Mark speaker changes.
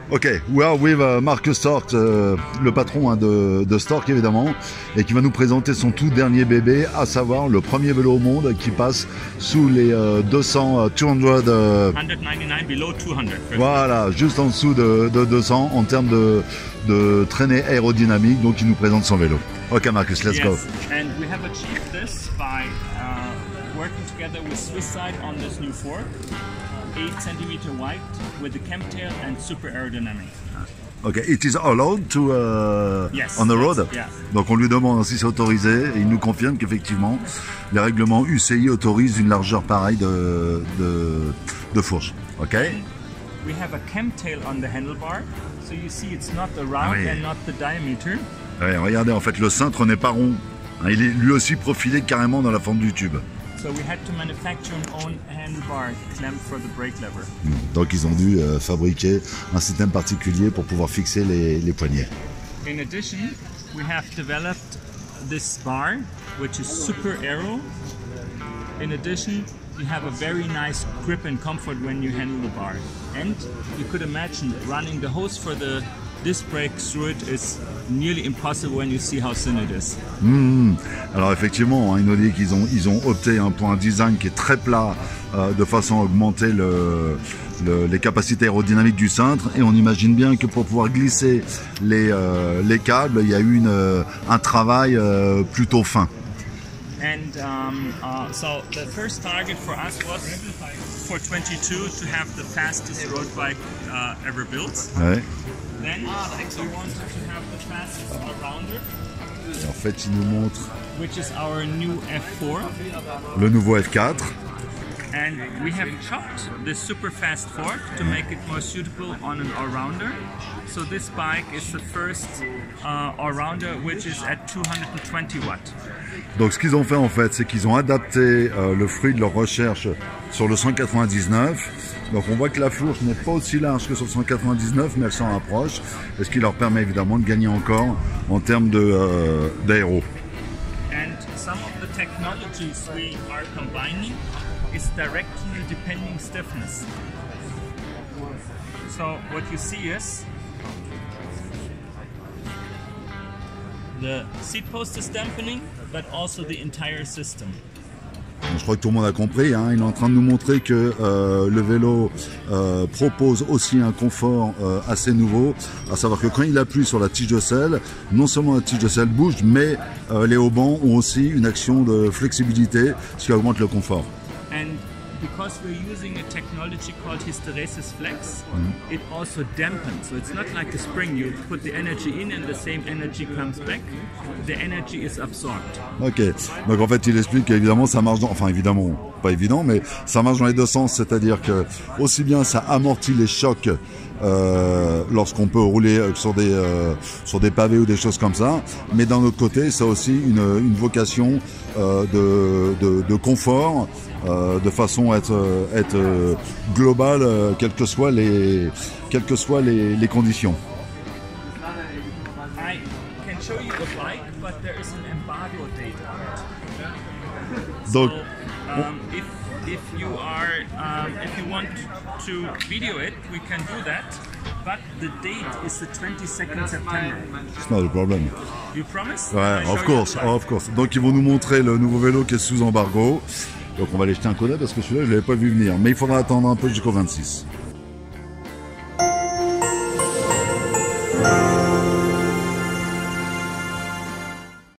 Speaker 1: Ok, we are with Marcus Stork, le patron de Stork évidemment, et qui va nous présenter son tout dernier bébé, à savoir le premier vélo au monde qui passe sous les 200, 200,
Speaker 2: 199 below 200.
Speaker 1: voilà, juste en dessous de 200 en termes de traînée aérodynamique, donc il nous présente son vélo. Ok Marcus, let's go.
Speaker 2: And we have achieved this by working together with Swisside on this new fork. 8 cm wide with the Chemtail and super aerodynamic.
Speaker 1: Ok, it is allowed to
Speaker 2: Yes,
Speaker 1: on the road.
Speaker 2: yeah.
Speaker 1: Donc on lui demande si c'est autorisé et il nous confirme qu'effectivement les règlements UCI autorisent une largeur pareille de fourche. Ok.
Speaker 2: We have a Chemtail on the handlebar, so you see it's not the round
Speaker 1: Oui.
Speaker 2: and not the diameter.
Speaker 1: Ouais, regardez, en fait le cintre n'est pas rond. Hein, il est lui aussi profilé carrément dans la forme du tube.
Speaker 2: So we had to manufacture an own handlebar clamp for the brake lever.
Speaker 1: Donc ils ont dû fabriquer un système particulier pour pouvoir fixer les poignets.
Speaker 2: In addition, we have developed this bar, which is super aero. In addition, you have a very nice grip and comfort when you handle the bar. And you could imagine running the hose for the disc brake through it is nearly impossible when you see how thin it is.
Speaker 1: Alors effectivement, hein, il nous dit qu'ils ont opté pour un design qui est très plat de façon à augmenter les capacités aérodynamiques du cintre, et on imagine bien que pour pouvoir glisser les câbles, il y a eu un travail plutôt fin.
Speaker 2: And so the first target for us was for 22 to have the fastest road bike ever built.
Speaker 1: Ouais.
Speaker 2: Then we wanted to have the fastest all-rounder,
Speaker 1: Et en fait, il nous montre
Speaker 2: which is our new F4.
Speaker 1: le nouveau F4.
Speaker 2: And we have chopped the super fast fork to make it more suitable on an all-rounder. So this bike is the first all-rounder which is at 220 watts.
Speaker 1: Donc ce qu'ils ont fait en fait, c'est qu'ils ont adapté le fruit de leur recherche sur le 199. Donc on voit que la fourche n'est pas aussi large que sur le 199, mais elle s'en rapproche, et ce qui leur permet évidemment de gagner encore en termes d'aéro.
Speaker 2: And some of the technologies we are combining is directly depending stiffness. So what you see is the seat post is dampening, but also the entire system.
Speaker 1: Je crois que tout le monde a compris, hein. Il est en train de nous montrer que le vélo propose aussi un confort assez nouveau, à savoir que quand il appuie sur la tige de selle, non seulement la tige de selle bouge, mais les haubans ont aussi une action de flexibilité, ce qui augmente le confort.
Speaker 2: And because we're using a technology called Hysteresis Flex, it also dampens. So it's not like a spring, you put the energy in and the same energy comes back. The energy is absorbed.
Speaker 1: Ok, donc en fait il explique qu'évidemment ça marche enfin évidemment, pas évident, mais ça marche dans les deux sens, c'est-à-dire que aussi bien ça amortit les chocs lorsqu'on peut rouler sur des pavés ou des choses comme ça, mais d'un autre côté ça a aussi une vocation de confort, de façon à être globale, quelles que soient les conditions.
Speaker 2: I can show you the bike, but there is an embargo date on it.
Speaker 1: Donc,
Speaker 2: So if you want to video it, we can do that. But the date is the 22nd September.
Speaker 1: it's not a problem.
Speaker 2: You promise?
Speaker 1: Ouais,
Speaker 2: I show
Speaker 1: of
Speaker 2: you
Speaker 1: course,
Speaker 2: the bike.
Speaker 1: of course. Donc ils vont nous montrer le nouveau vélo qui est sous embargo. Donc on va aller jeter un coup d'œil parce que celui-là je l'avais pas vu venir. Mais il faudra attendre un peu jusqu'au 26.